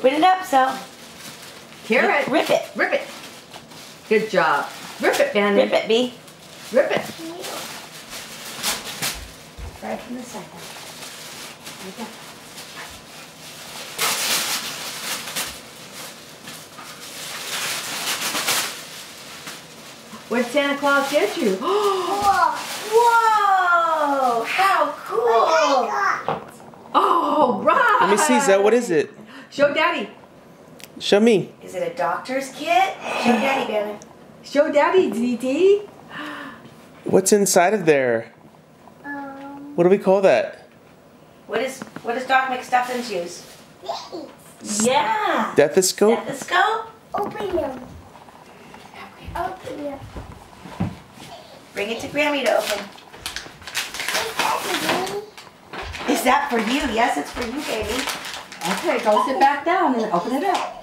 Open it up, so. Carrot. Rip it. Rip it. Good job. Rip it, Bannon. Rip it, B. Rip it. Right from the side. There you go. What did Santa Claus get you? Whoa! How cool! Oh, right. Let me see, Zoe. What is it? Show Daddy. Show me. Is it a doctor's kit? Show Daddy, Bannon. Show Daddy, DD. What's inside of there? What do we call that? What does Doc McStuffins use? Yeah. Stethoscope? Stethoscope? Open them. Open them. Bring it to Grammy to open. Is that for you? Yes, it's for you, baby. Okay, go sit back down and open it up.